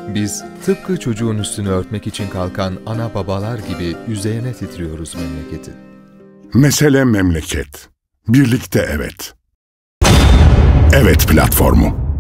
Biz tıpkı çocuğun üstünü örtmek için kalkan ana babalar gibi yüzeyine titriyoruz memleketin. Mesele memleket. Birlikte evet. Evet platformu.